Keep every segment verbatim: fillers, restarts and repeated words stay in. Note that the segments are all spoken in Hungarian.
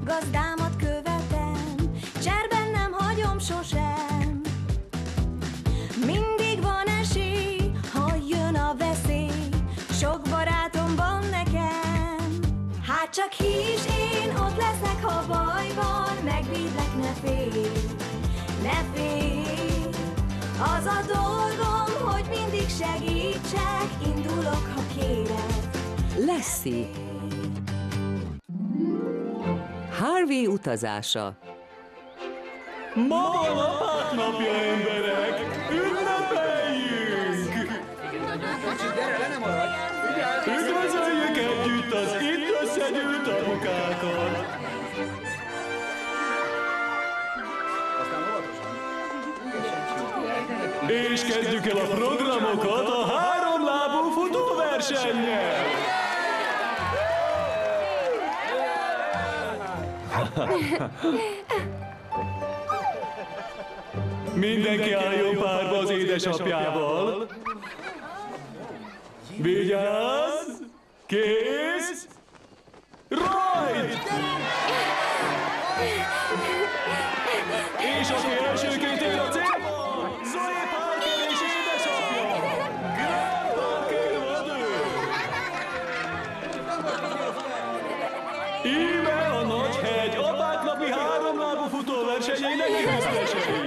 gazdámat követem, cserben nem hagyom sosem. Mindig van esély, ha jön a veszély, sok barátom van nekem. Hát csak hiss, én ott leszek, ha baj van, megvédlek, ne félj, ne félj. Az a dolgom, hogy mindig segítsek, indulok, ha kéred. Lassie. Harvey utazása. Ma van apák napja, emberek! Ünnepeljünk! Üdvözöljük együtt az itt összegyűlt apukákat! És kezdjük el a programokat a háromlábú futóversennyel! Mindenki álljon párba az édesapjával. Vigyázz! Kész! Rajt! És aki elsőként ér a célba, Zoe Parker és édesapja! Grant Parker vadő! Íme a nagy hegy apák napi háromlábú futóversenyének győztesei!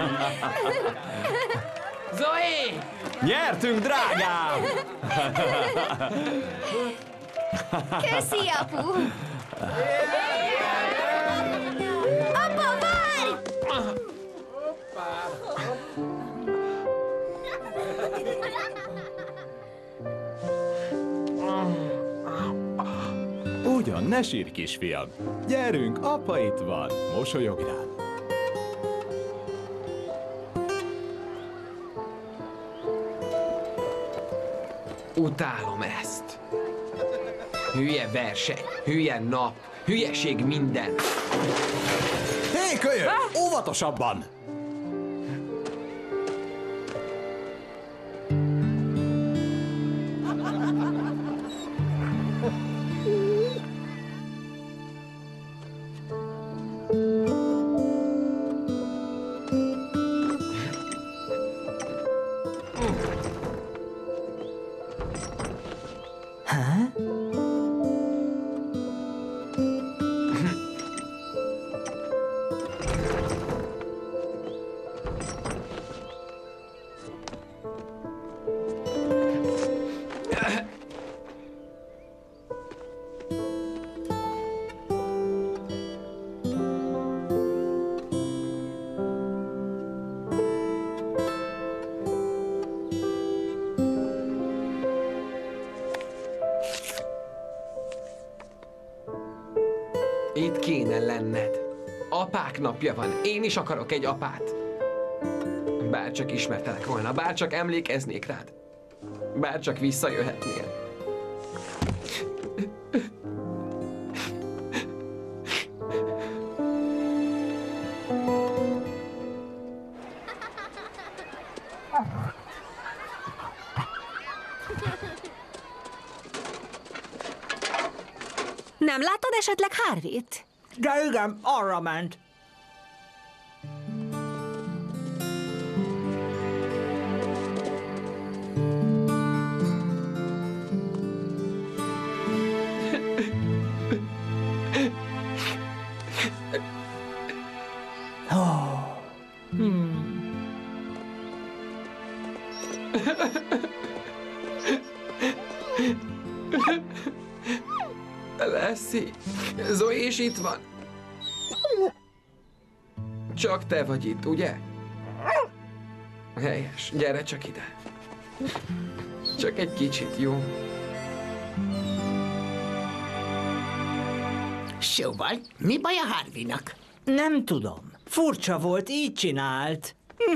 Zoe! Nyertünk, drágám! Köszi, apu! Apa, várj! Ugyan, ne sírj, kisfiam! Gyerünk, apa itt van! Mosolyogj rám! Utálom ezt. Hülye verseny, hülye nap, hülyeség minden. Hé, kölyök! Óvatosabban! Itt kéne lenned. Apák napja van. Én is akarok egy apát. Bárcsak ismertelek volna, bárcsak emlékeznék rád. Bárcsak visszajöhetnél. Nem láttad esetleg Harvey-t? De igen, arra ment. Oh. Hmm. Lassie, Zoe is itt van. Csak te vagy itt, ugye? Helyes, gyere csak ide. Csak egy kicsit, jó? Szóval, mi baj a Harveynak? Nem tudom. Furcsa volt, így csinált.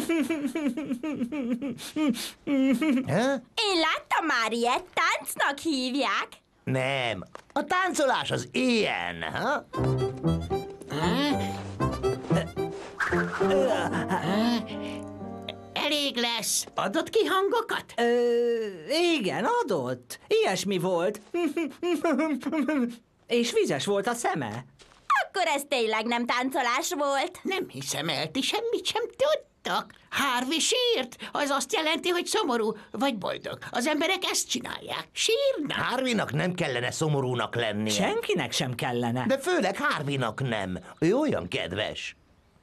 Én láttam már ilyet, táncnak hívják. Nem, a táncolás az ilyen, ha? Elég lesz. Adott ki hangokat? Ö, igen, adott. Ilyesmi volt. És vizes volt a szeme. Akkor ez tényleg nem táncolás volt? Nem hiszem el, ti semmit sem tudtak. Harvey sírt, az azt jelenti, hogy szomorú vagy boldog. Az emberek ezt csinálják, sírnak. Harveynak nem kellene szomorúnak lennie. Senkinek sem kellene. De főleg Harveynak nem. Ő olyan kedves.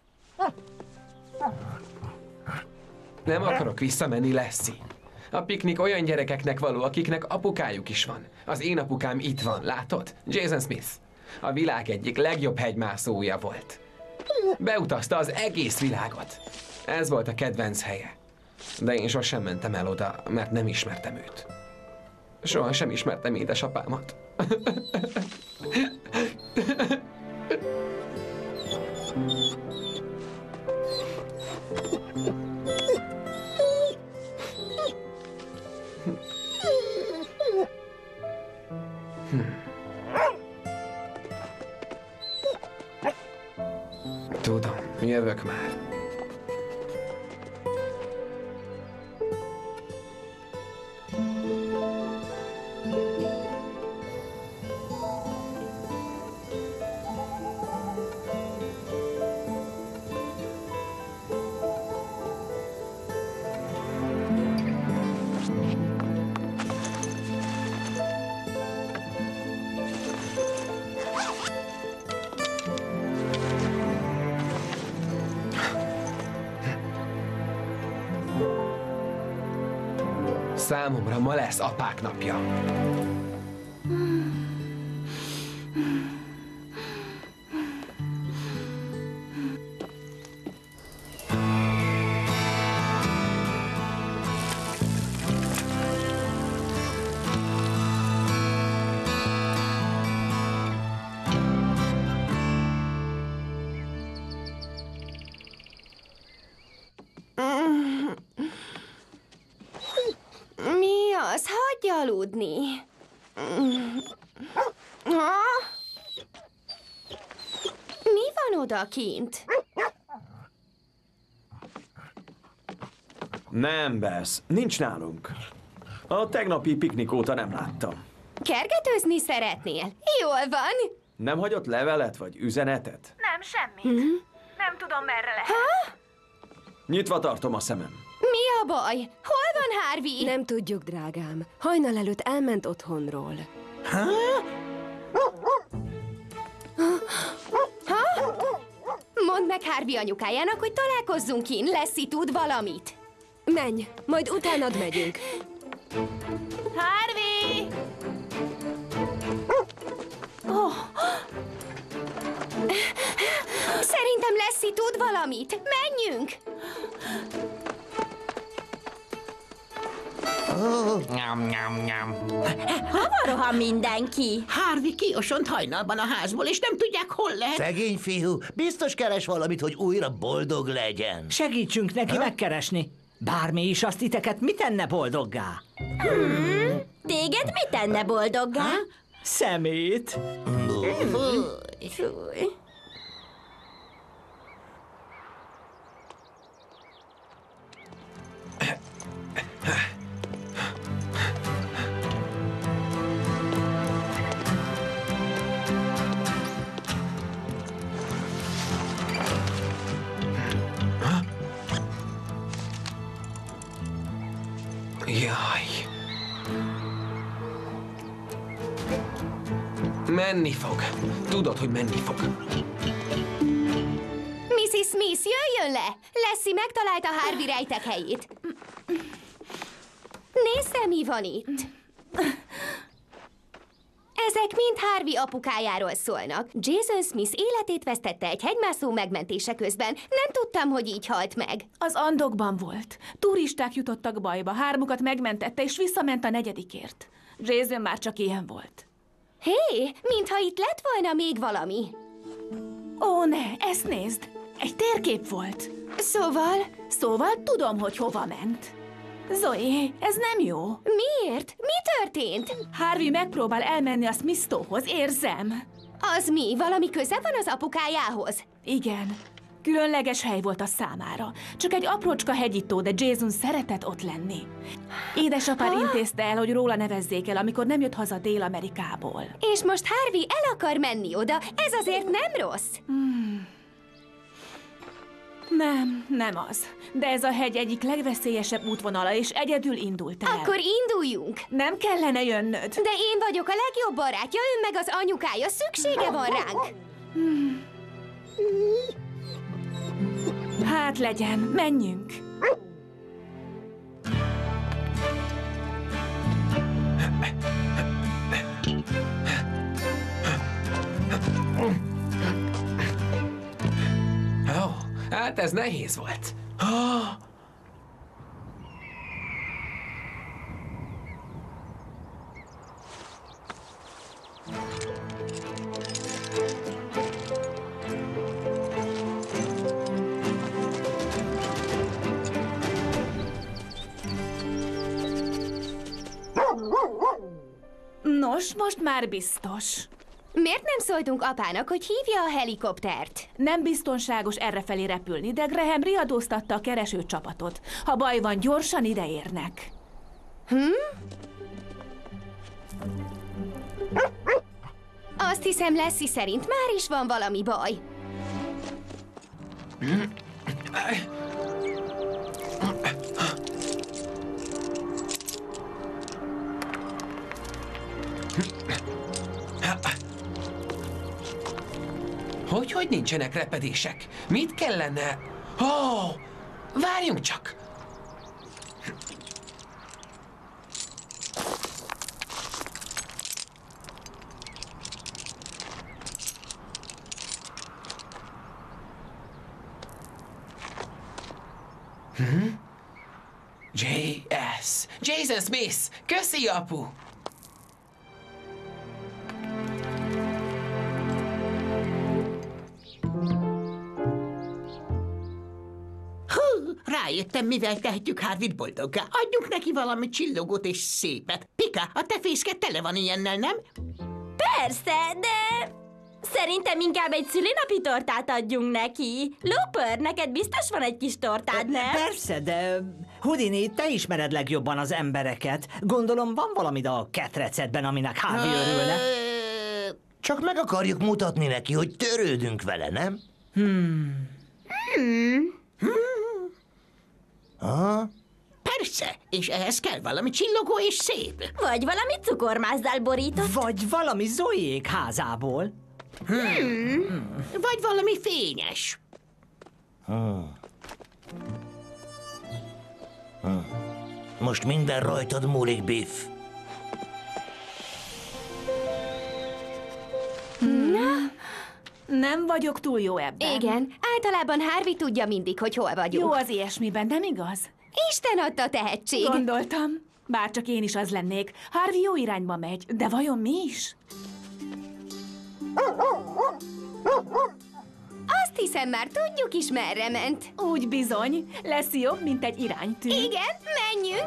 Nem akarok visszamenni, Lassie. A piknik olyan gyerekeknek való, akiknek apukájuk is van. Az én apukám itt van, látod? Jason Smith. A világ egyik legjobb hegymászója volt. Beutazta az egész világot. Ez volt a kedvenc helye. De én sosem mentem el oda, mert nem ismertem őt. Soha sem ismertem édesapámat. Tudom, jövök már. Számomra ma lesz apák napja. Mi az? Hagyj aludni. Ha? Mi van odakint? Nem, Bess, nincs nálunk. A tegnapi piknik óta nem láttam. Kergetőzni szeretnél? Jól van. Nem hagyott levelet vagy üzenetet? Nem, semmit. Mm-hmm. Nem tudom, merre lehet. Ha? Nyitva tartom a szemem. Mi a baj? Hol van Harvey? Nem tudjuk, drágám. Hajnal előtt elment otthonról. Ha? Mondd meg Harvey anyukájának, hogy találkozzunk kint. Lassie tud valamit. Menj, majd utánad megyünk. Harvey! Oh. Szerintem Lassie tud valamit. Menjünk! Hova rohan mindenki? Harvey kiosont hajnalban a házból, és nem tudják, hol lehet. Szegény fiú, biztos keres valamit, hogy újra boldog legyen. Segítsünk neki ha? megkeresni. Bármi is azt titeket mit tenne boldoggá? Hmm. Téged mit tenne boldoggá? Ha? Szemét. Fúj. Fúj. Jaj. Menni fog. Tudod, hogy menni fog. missis Smith, jöjjön le! Lassie megtalálta Harvey rejtek helyét. Nézze, mi van itt. Ezek mind Harvey apukájáról szólnak. Jason Smith életét vesztette egy hegymászó megmentése közben. Nem tudtam, hogy így halt meg. Az Andokban volt. Turisták jutottak bajba, hármukat megmentette, és visszament a negyedikért. Jason már csak ilyen volt. Hé, mintha itt lett volna még valami. Ó, ne, ezt nézd! Egy térkép volt. Szóval? Szóval tudom, hogy hova ment. Zoe, ez nem jó. Miért? Mi történt? Harvey megpróbál elmenni a Smith-tóhoz, érzem. Az mi? Valami köze van az apukájához? Igen. Különleges hely volt a számára. Csak egy aprócska hegyitó, de Jason szeretett ott lenni. Édesapád intézte el, hogy róla nevezzék el, amikor nem jött haza Dél-Amerikából. És most Harvey el akar menni oda, ez azért nem rossz. Hmm. Nem, nem az. De ez a hegy egyik legveszélyesebb útvonala, és egyedül indult el. Akkor induljunk. Nem kellene jönnöd. De én vagyok a legjobb barátja, ön meg az anyukája, szüksége van ránk. Hmm. Hát legyen, menjünk. Ó, oh, hát ez nehéz volt. Oh. Nos, most már biztos. Miért nem szóltunk apának, hogy hívja a helikoptert? Nem biztonságos errefelé repülni, de Graham riadóztatta a keresőcsapatot. Ha baj van, gyorsan ideérnek. Hm? Azt hiszem, Lassie szerint már is van valami baj. Hogy, hogy nincsenek repedések? Mit kellene? Ó, oh, várjunk csak! Hm? jé es. Jason Smith! Köszi, apu! Rájöttem, mivel tehetjük Harveyt boldoggá. Adjunk neki valami csillogót és szépet. Pika, a te fészke tele van ilyennel, nem? Persze, de... Szerintem inkább egy szülinapi tortát adjunk neki. Looper, neked biztos van egy kis tortád, nem? Persze, de Houdini, te ismered legjobban az embereket. Gondolom van valami a ketrecedben, aminek Harvey örülne. Csak meg akarjuk mutatni neki, hogy törődünk vele, nem? Hmm. Hmm. Ha? Persze, és ehhez kell valami csillogó és szép. Vagy valami cukormászzel borított. Vagy valami Zoék házából. Hmm. Hmm. Vagy valami fényes. Hmm. Hmm. Most minden rajtad múlik, Biff. Na? Nem vagyok túl jó ebben. Igen, általában Harvey tudja mindig, hogy hol vagyunk. Jó az ilyesmiben, nem igaz? Isten adta tehetség. Gondoltam. Bárcsak én is az lennék. Harvey jó irányba megy, de vajon mi is? Azt hiszem, már tudjuk is, merre ment. Úgy bizony. Lesz jobb, mint egy iránytű. Igen, menjünk!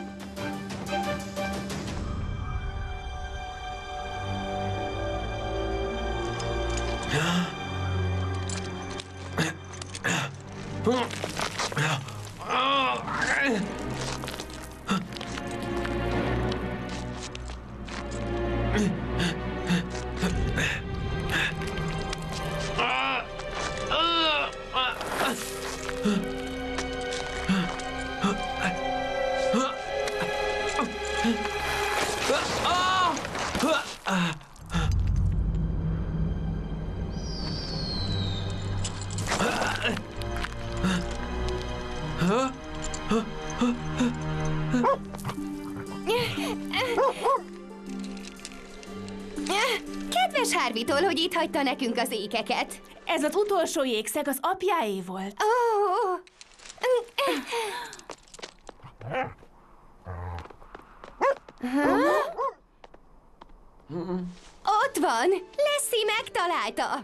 Kedves Harveytól, hogy itt hagyta nekünk az ékeket. Ez az utolsó jégszeg az apjáé volt. Oh. Ott van! Lassie megtalálta!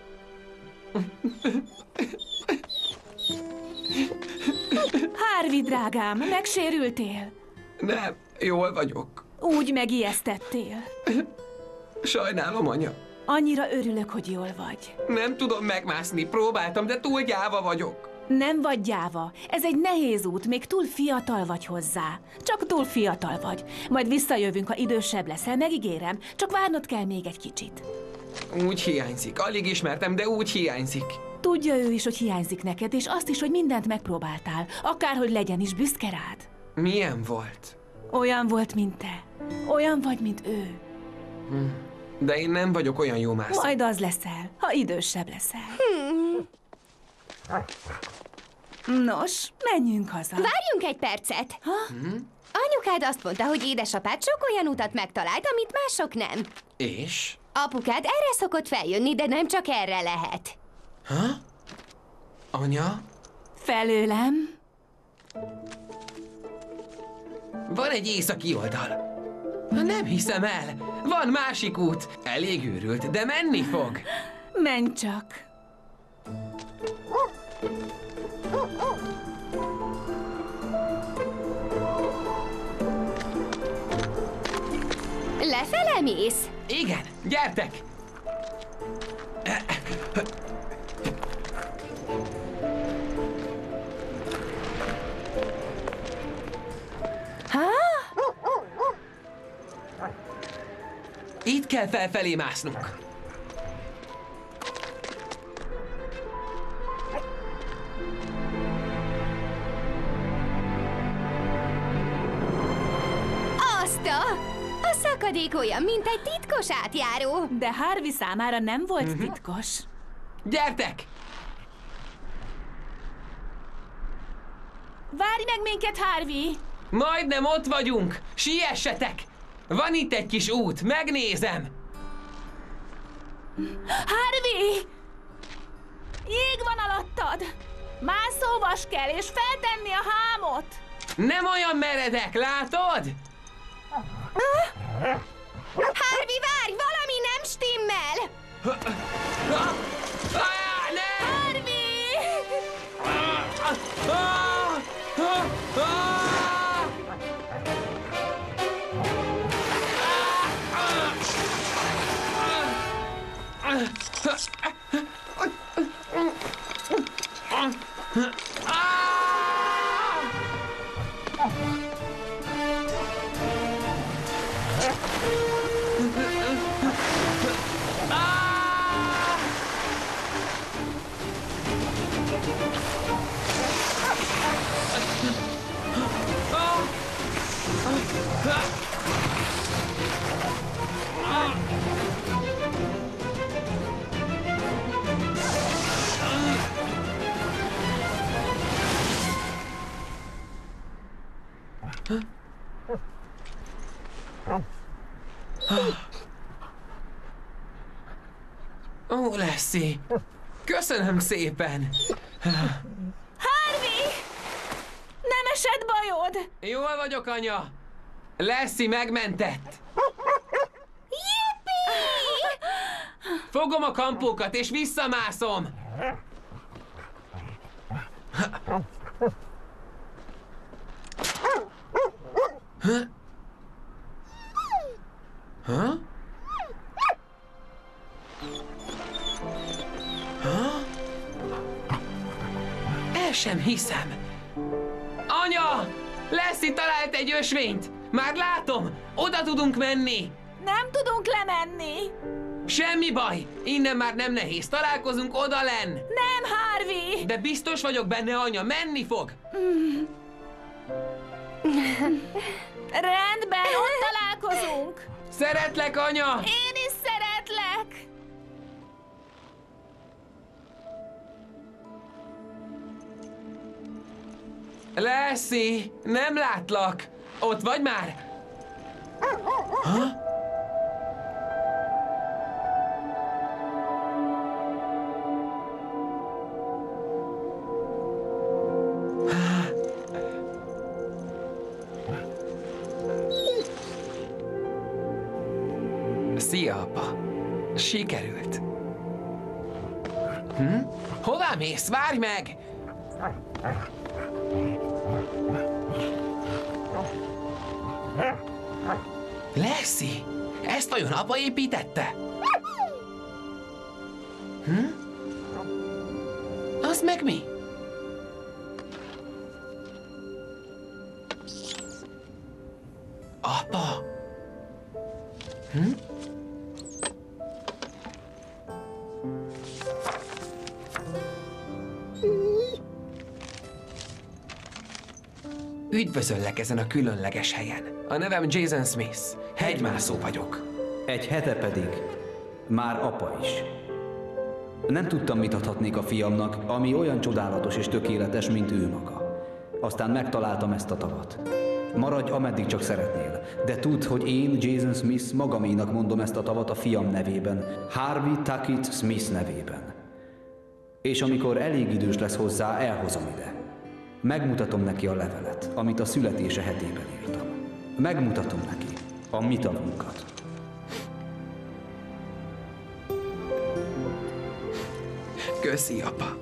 Harvey, drágám, megsérültél? Nem, jól vagyok. Úgy megijesztettél. Sajnálom, anya. Annyira örülök, hogy jól vagy. Nem tudom megmászni, próbáltam, de túl gyáva vagyok. Nem vagy gyáva. Ez egy nehéz út, még túl fiatal vagy hozzá. Csak túl fiatal vagy. Majd visszajövünk, ha idősebb leszel, megígérem. Csak várnod kell még egy kicsit. Úgy hiányzik, alig ismertem, de úgy hiányzik. Tudja ő is, hogy hiányzik neked, és azt is, hogy mindent megpróbáltál. Akárhogy legyen is, büszke rád. Milyen volt? Olyan volt, mint te. Olyan vagy, mint ő. De én nem vagyok olyan jó mászó. Majd az leszel, ha idősebb leszel. Nos, menjünk haza. Várjunk egy percet! Ha? Anyukád azt mondta, hogy édesapád sok olyan utat megtalált, amit mások nem. És? Apukád erre szokott feljönni, de nem csak erre lehet. Ha? Anya? Felőlem. Van egy északi oldal. Nem hiszem el. Van másik út. Elég őrült, de menni fog. Menj csak. Lefele mész? Igen, gyertek! Ha? Itt kell felfelé másznunk. Azt a... A szakadék olyan, mint egy titkos átjáró. De Harvey számára nem volt uh-huh. titkos. Gyertek! Várj meg minket, Harvey! Majdnem ott vagyunk! Siessetek! Van itt egy kis út, megnézem! Harvey! Jég van alattad! Mászóvas kell, és feltenni a hámot! Nem olyan meredek, látod? Harvey, várj! Valami nem stimmel! Ah, ah, ne! Harvey! Ah, ah, ah, ah! Ó, Lassie! Köszönöm szépen! Harvey! Nem esett bajod? Jól vagyok, anya! Lassie megmentett! Jippi! Fogom a kampókat és visszamászom! Ha? Ha? Ha? El sem hiszem! Anya! Lassie talált egy ösvényt! Már látom! Oda tudunk menni! Nem tudunk lemenni! Semmi baj! Innen már nem nehéz. Találkozunk odalenn! Nem, Harvey! De biztos vagyok benne, anya, menni fog! Rendben, ott találkozunk! Szeretlek, anya! Én is szeretlek! Lassie, nem látlak! Ott vagy már? Ha? Szia, apa! Sikerült! Hm? Hová mész? Várj meg! Lassie, ezt vajon apa építette? Hm? Az meg mi? Apa? Hm? Üdvözöllek ezen a különleges helyen. A nevem Jason Smith. Hegymászó vagyok. Egy hete pedig már apa is. Nem tudtam, mit adhatnék a fiamnak, ami olyan csodálatos és tökéletes, mint ő maga. Aztán megtaláltam ezt a tavat. Maradj, ameddig csak szeretnél, de tudd, hogy én, Jason Smith, magaménak mondom ezt a tavat a fiam nevében, Harvey Tuckett Smith nevében. És amikor elég idős lesz hozzá, elhozom ide. Megmutatom neki a levelet, amit a születése hetében írtam. Megmutatom neki a mi tavunkat. Köszi, apa.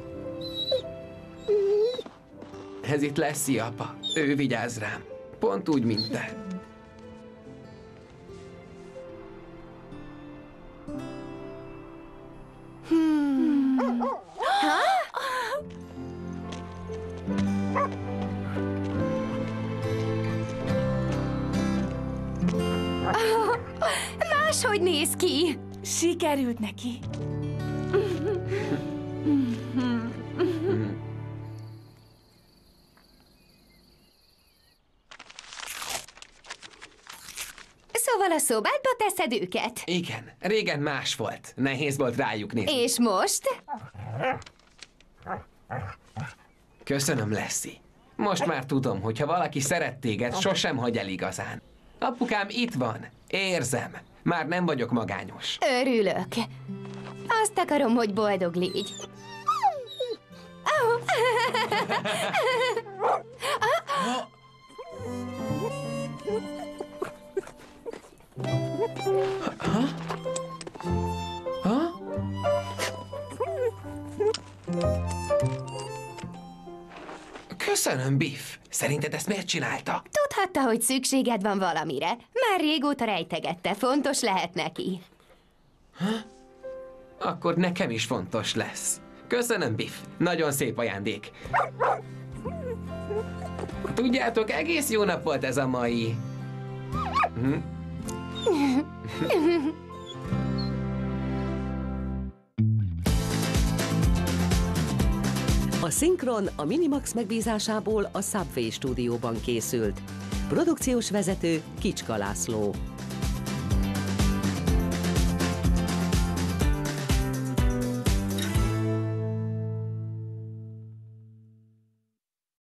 Ez itt Lassie, apa. Ő vigyáz rám. Pont úgy, mint te. Hmm. Ha? Oh, máshogy néz ki. Sikerült neki. Szóval a szobádba teszed őket? Igen, régen más volt. Nehéz volt rájuk nézni. És most? Köszönöm, Lassie. Most már tudom, hogy ha valaki szeret téged, sosem hagy el igazán. Apukám itt van. Érzem. Már nem vagyok magányos. Örülök. Azt akarom, hogy boldog légy. Oh. Ha? Ha? Köszönöm, Biff. Szerinted ezt miért csinálta? Tudhatta, hogy szükséged van valamire. Már régóta rejtegette. Fontos lehet neki. Ha? Akkor nekem is fontos lesz. Köszönöm, Biff. Nagyon szép ajándék. Tudjátok, egész jó nap volt ez a mai. Hm? A szinkron a Minimax megbízásából a Subway stúdióban készült. Produkciós vezető Kicska László.